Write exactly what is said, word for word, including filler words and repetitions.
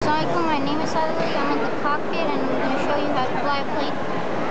Assalamualaikum, my name is Adli. I'm in the cockpit and I'm going to show you how to fly a plane.